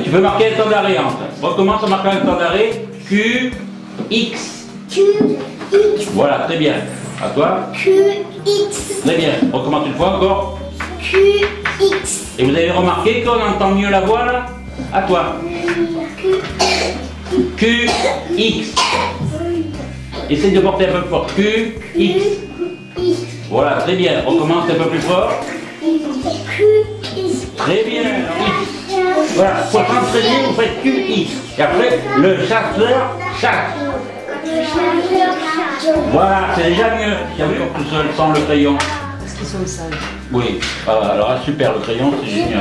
tu peux marquer un temps d'arrêt. Recommence à marquer un temps d'arrêt. Q, X. Q, X. Voilà, très bien. À toi. Q, X. Très bien. Recommence une fois encore. Q, X. Et vous avez remarqué qu'on entend mieux la voix là? À toi. Q, X. Essaye de porter un peu plus fort. Q, X. Voilà, très bien. Recommence un peu plus fort. Q, X. Très bien. Voilà, pour s'entraîner, vous faites Q, X. Et après, le chasseur chasse. Voilà, c'est déjà mieux. Si on fait tout seul, sans le crayon. Parce qu'ils sont sages. Oui, alors là, super, le crayon, c'est génial.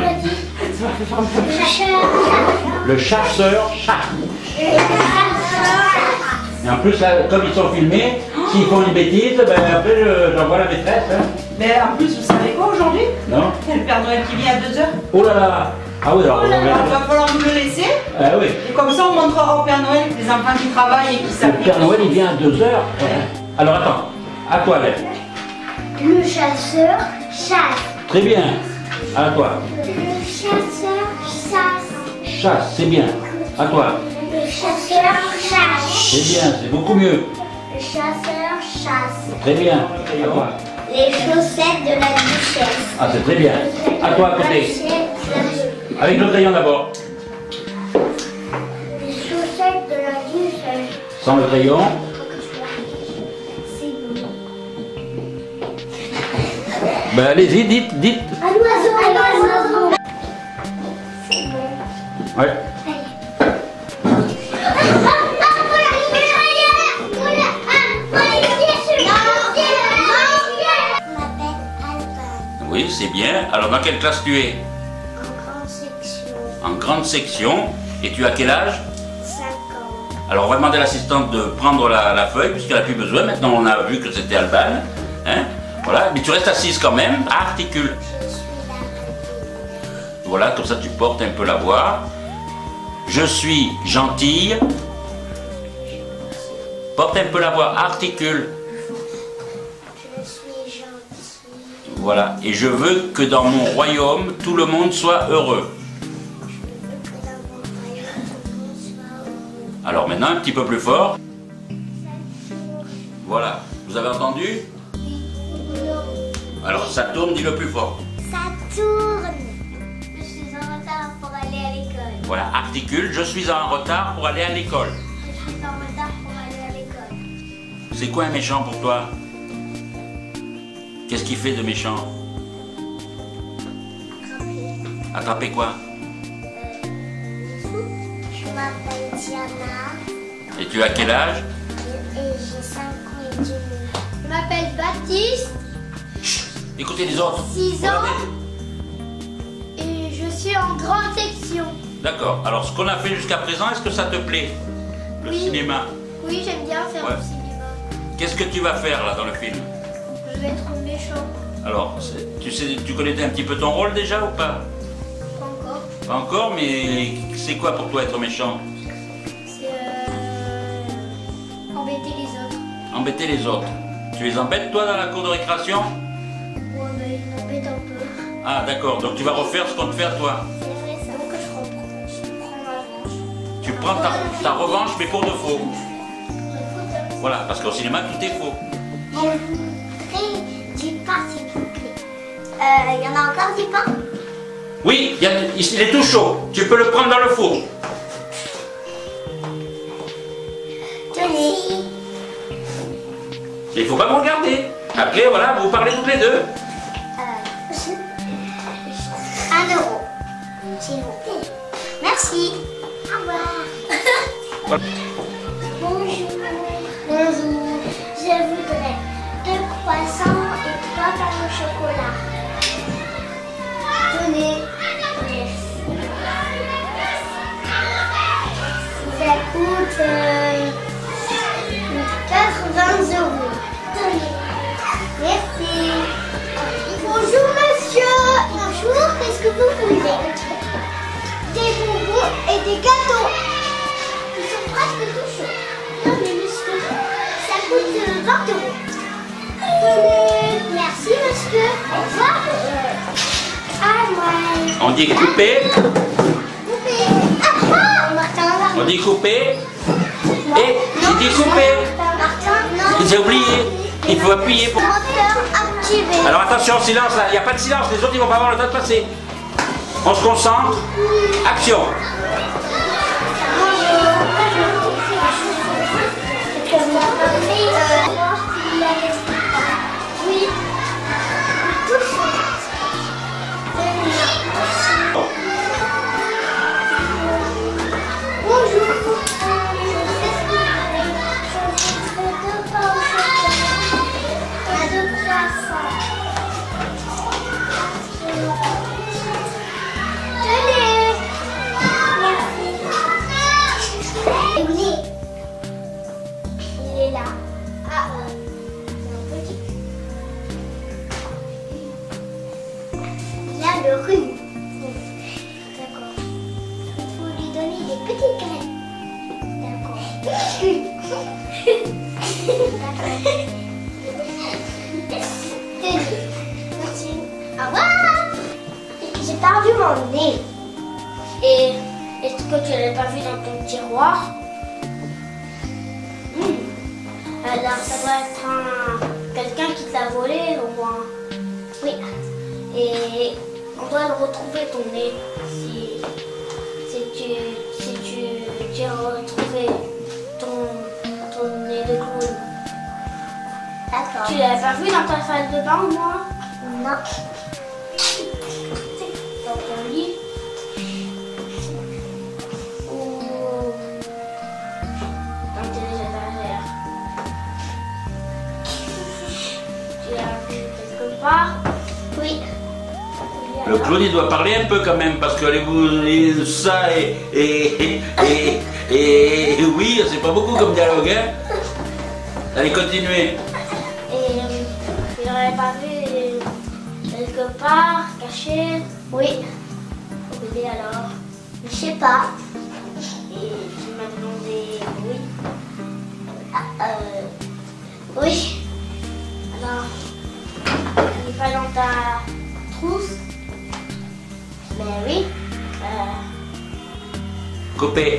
Le chasseur chasse. Et en plus, là, comme ils sont filmés, s'ils font une bêtise, ben, après, j'envoie la maîtresse. Hein. Mais en plus, vous savez quoi aujourd'hui? Non. C'est le Père Noël qui vient à 2h. Oh là là. Ah oui, alors, Il va falloir vous le laisser. Ah oui. Et comme ça, on montrera au Père Noël que les enfants qui travaillent et qui Le s'appliquent. Père Noël, il vient à 2h. Alors, attends. À toi, Lève. Le chasseur chasse. Très bien. À toi. Le chasseur chasse. Chasse, c'est bien. À toi. Le chasseur chasse. C'est bien, c'est beaucoup mieux. Le chasseur chasse. Très bien. À toi. Les chaussettes de la duchesse. Ah, c'est très bien. À toi, à côté. Avec le crayon d'abord. Les chaussettes de la duchesse. Sans le crayon. C'est bon. Ben, allez-y, dites. Un oiseau, un oiseau. C'est bon. Ouais. Oui, c'est bien. Alors, dans quelle classe tu es? En grande section. En grande section. Et tu as quel âge? 5 ans. Alors, on va demander à l'assistante de prendre la feuille, puisqu'elle n'a plus besoin. Maintenant, on a vu que c'était Alban. Hein? Voilà. Mais tu restes assise quand même. Articule. Je suis là. Voilà, comme ça, tu portes un peu la voix. Je suis gentille. Porte un peu la voix. Articule. Je suis gentil. Voilà. Et je veux que dans mon royaume, tout le monde soit heureux. Que dans mon royaume, tout le monde soit heureux. Alors maintenant, un petit peu plus fort. Voilà. Vous avez entendu? Alors ça tourne, dis-le plus fort. Ça tourne. Je suis en retard pour aller à l'école. Voilà. Articule. Je suis en retard pour aller à l'école. Je suis en retard pour aller à l'école. C'est quoi un méchant pour toi? Qu'est-ce qu'il fait de méchant? Attraper quoi? Je m'appelle Diana Et tu as quel âge? et j'ai 5 ans et demi. Je m'appelle Baptiste, Écoutez les autres. 6 Voilà, ans et je suis en grande section. D'accord. Alors ce qu'on a fait jusqu'à présent, est-ce que ça te plaît? Le Oui. cinéma. Oui, j'aime bien faire Ouais. du cinéma. Qu'est-ce que tu vas faire là dans le film? Je vais être méchant. Alors, tu connais un petit peu ton rôle déjà ou pas? Pas encore. Pas encore, mais c'est quoi pour toi être méchant? C'est embêter les autres. Embêter les autres. Tu les embêtes toi dans la cour de récréation? Ouais, mais ils m'embêtent un peu. Ah d'accord, donc tu vas refaire ce qu'on te fait à toi. C'est vrai, ça. Donc je prends ma revanche. Tu prends ta revanche mais pour de faux. Voilà, parce qu'au cinéma tout est faux. Je voudrais du pain, s'il vous plaît. Il y en a encore du pain? Oui, il est tout chaud. Tu peux le prendre dans le four. Tenez. Il faut pas me regarder. Après, voilà, vous parlez toutes les deux. 1 euro. S'il vous plaît. Merci. Au revoir. Voilà. Bonjour. Bonjour. Je voudrais 2 croissants et 3 pains au chocolat. Tenez. Merci. Ça coûte 80 euros. Tenez. Merci. Bonjour monsieur. Bonjour, qu'est-ce que vous voulez? Des bonbons et des gâteaux. Ils sont presque tout chauds. Non mais monsieur, ça coûte 20 euros. Tenez. Merci monsieur. Au revoir. Ah ouais. On dit couper. Coupé. dit couper. Et j'ai dit couper. J'ai oublié. Il faut appuyer pour... Moteur activé. Alors attention, silence là. Il n'y a pas de silence. Les autres, ils vont pas avoir le temps de passer. On se concentre. Action. Oui. Bonjour. Il est là. Ah, c'est un petit. Il a le rhume. D'accord. Il faut lui donner des petites graines. D'accord. Merci. Au revoir. J'ai perdu mon nez. Et est-ce que tu l'avais pas vu dans ton tiroir? Alors ça doit être quelqu'un qui t'a volé au moins. Oui. Et on doit le retrouver ton nez si tu as retrouvé ton nez de clown. D'accord. Tu l'avais pas vu dans ta salle de bain au moins? Non. Dans ton lit? Ou dans tes étagères? Tu l'as vu quelque part? Oui. Le clown, il doit parler un peu quand même, parce que ça et oui, c'est pas beaucoup comme dialogue, hein. Allez, continuez. Et tu l'aurais pas vu quelque part, caché? Oui. Au bébé alors? Je sais pas. Et tu m'as demandé oui. Oui. Alors, il n'est pas dans ta trousse? Mais oui. Coupez.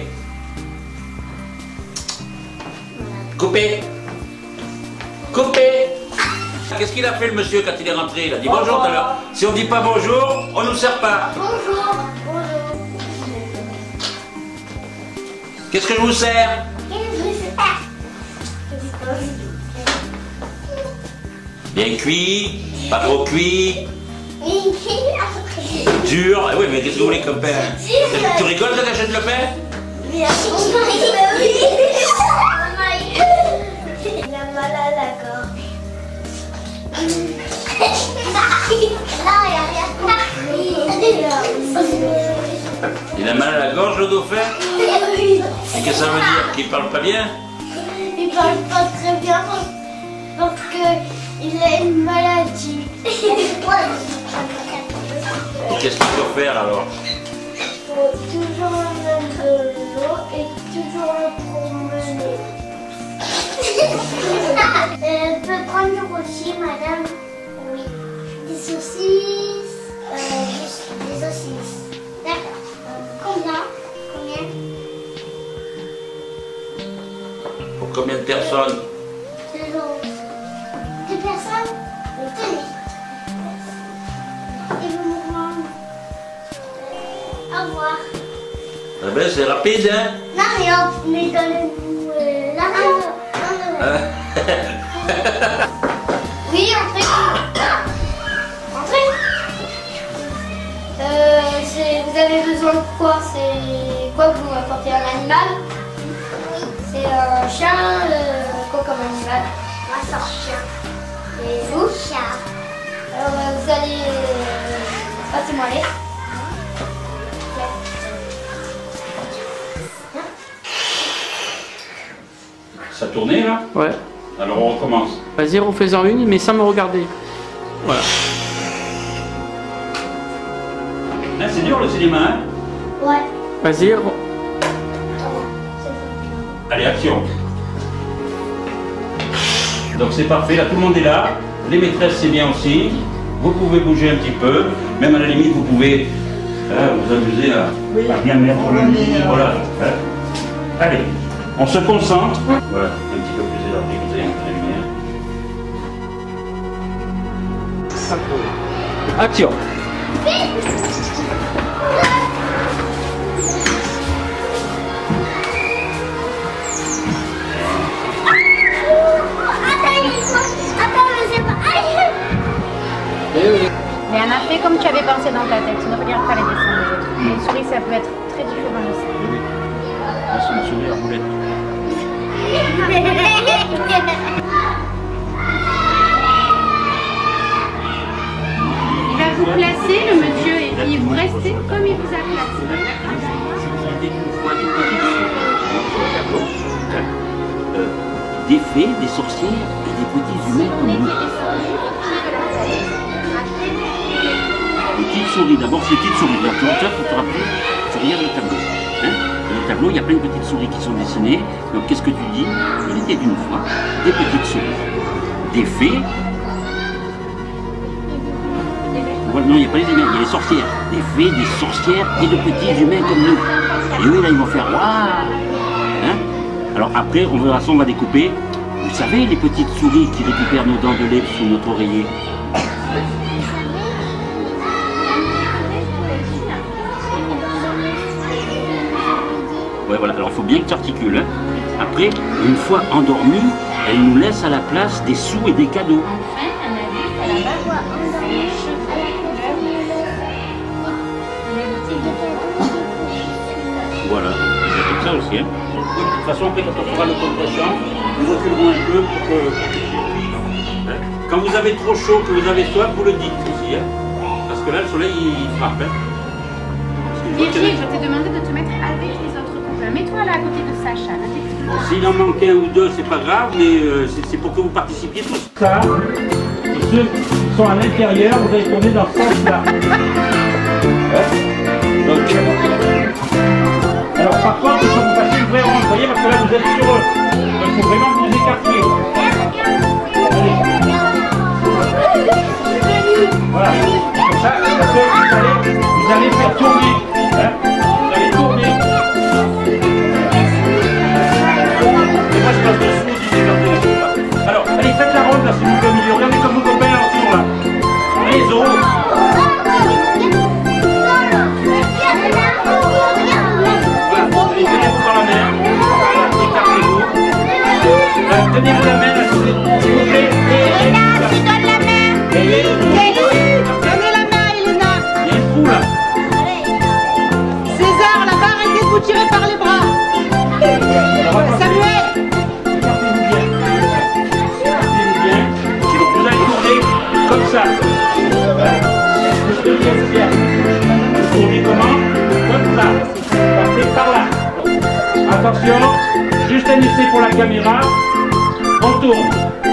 Coupez. Coupez. Qu'est-ce qu'il a fait le monsieur quand il est rentré? Il a dit bonjour tout à l'heure. Si on dit pas bonjour, on nous sert pas. Bonjour. Bonjour. Qu'est-ce que je vous sers? Bien cuit, pas trop cuit, dur. Oui, mais qu'est-ce que vous voulez comme pain? Tu rigoles quand t'achètes le pain? Il a mal à la gorge. Il a mal à la gorge, le dauphin? Et qu'est-ce que ça veut dire? Qu'il parle pas bien? Il parle pas très bien parce qu'il a une maladie. Et qu'est-ce qu'il faut faire alors? Il faut toujours lui mettre de l'eau et toujours le promener. Elle peut prendre du rôti, madame? Oui. Des saucisses? Des saucisses. D'accord. Combien? Pour combien de personnes? Deux personnes? Tenez. Et vous mouvements? Au revoir. Ah ben c'est rapide, hein? Non, mais donnez-nous l'argent. Oui, entrez. Entrez. Vous avez besoin de quoi? C'est quoi que vous m'apportez? Un animal? C'est un chien, quoi comme animal? Un chien. Et vous? Chien. Alors vous allez... Passez-moi les. Ça tournait là? Ouais. Alors on recommence. Vas-y, refais-en une, mais sans me regarder. Voilà. Hein, c'est dur le cinéma, hein? Ouais. Vas-y. Allez, action. Donc c'est parfait, là tout le monde est là. Les maîtresses c'est bien aussi. Vous pouvez bouger un petit peu. Même à la limite vous pouvez vous amuser à bien mettre le nez. Voilà. Hein. Allez, on se concentre. Voilà, un petit peu plus élargi, vous avez la lumière. Action. Mais un fait comme tu avais pensé dans ta tête, ne regarde pas les dessins des autres. Une souris, ça peut être très différent aussi. Là, c'est une souris à roulette. Il va vous placer, le monsieur, et puis vous restez comme il vous a placé. Des fées, des sorcières et des petits humains comme nous. Les petites souris, d'abord c'est les petites souris. Alors, comme ça, il faut te rappeler, tu regardes le tableau. Hein? Dans le tableau, il y a plein de petites souris qui sont dessinées. Donc qu'est-ce que tu dis? Il était d'une fois des petites souris. Des fées. Voilà, non, il n'y a pas les humains, il y a les sorcières. Des fées, des sorcières et de petits humains comme nous. Et eux, là, ils vont faire waouh! Hein? Alors après, on verra ça, on va découper. Vous savez, les petites souris qui récupèrent nos dents de lait sous notre oreiller. Ouais, voilà. Alors, il faut bien que tu articules. Hein. Après, une fois endormie, elle nous laisse à la place des sous et des cadeaux. Voilà, c'est comme ça aussi. Hein. De toute façon, après, quand on fera le contre-champ, nous reculerons un peu pour que... Hein. Quand vous avez trop chaud, que vous avez soif, vous le dites aussi. Hein. Parce que là, le soleil, il frappe. Hein. Virginie, je t'ai demandé de te mettre avec les autres copains. Mets-toi là à côté de Sacha. S'il en manque un ou deux, c'est pas grave, mais c'est pour que vous participiez tous. Ça, et ceux qui sont à l'intérieur, vous allez tourner dans ce sens-là. Hein. Donc, alors par contre, il faut vous passer une vraie ronde, vous voyez, parce que là vous êtes sur eux. Donc il faut vraiment que vous écartiez. Allez. Voilà. Comme ça, vous allez faire tourner. Hein, vous allez tourner. Et moi je passe dessous, je dis écartez. Alors, allez, faites la ronde là, s'il vous plaît, au milieu. Regardez comme vos copains là autour là. Allez, Zoro. Tenez-vous la main, s'il vous plaît. Elena, tu donnes la main. Donnez la main, Elena. Il y a un trou là. César, là-bas, arrêtez de vous tirer par les bras. Samuel. Écartez-vous bien. Écartez-vous bien. Et donc vous allez tourner comme ça. Vous tournez comment? Comme ça. Partez par là. Attention. Juste un essai pour la caméra. On tourne.